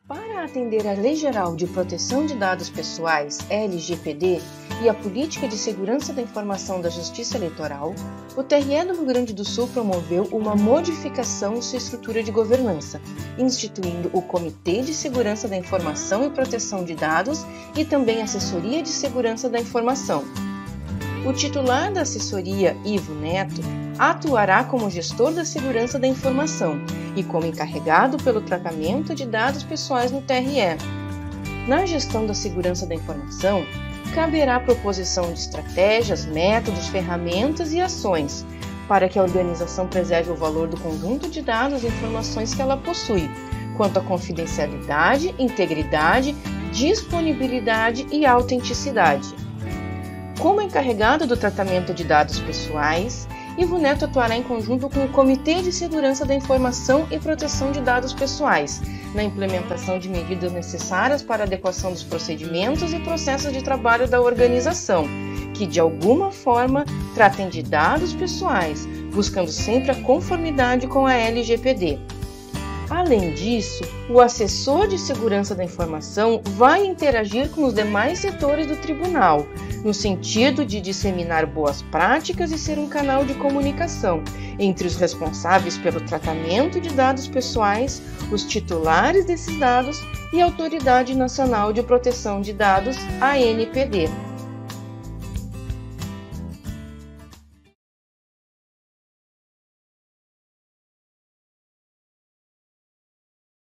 Para atender à Lei Geral de Proteção de Dados Pessoais, LGPD, e a Política de Segurança da Informação da Justiça Eleitoral, o TRE do Rio Grande do Sul promoveu uma modificação em sua estrutura de governança, instituindo o Comitê de Segurança da Informação e Proteção de Dados e também a Assessoria de Segurança da Informação. O titular da assessoria, Ivo Neto, atuará como gestor da segurança da informação e como encarregado pelo tratamento de dados pessoais no TRE. Na gestão da segurança da informação, caberá a proposição de estratégias, métodos, ferramentas e ações para que a organização preserve o valor do conjunto de dados e informações que ela possui, quanto à confidencialidade, integridade, disponibilidade e autenticidade. Como encarregado do tratamento de dados pessoais, Ivo Neto atuará em conjunto com o Comitê de Segurança da Informação e Proteção de Dados Pessoais, na implementação de medidas necessárias para a adequação dos procedimentos e processos de trabalho da organização, que de alguma forma tratem de dados pessoais, buscando sempre a conformidade com a LGPD. Além disso, o assessor de segurança da informação vai interagir com os demais setores do tribunal, no sentido de disseminar boas práticas e ser um canal de comunicação entre os responsáveis pelo tratamento de dados pessoais, os titulares desses dados e a Autoridade Nacional de Proteção de Dados, ANPD.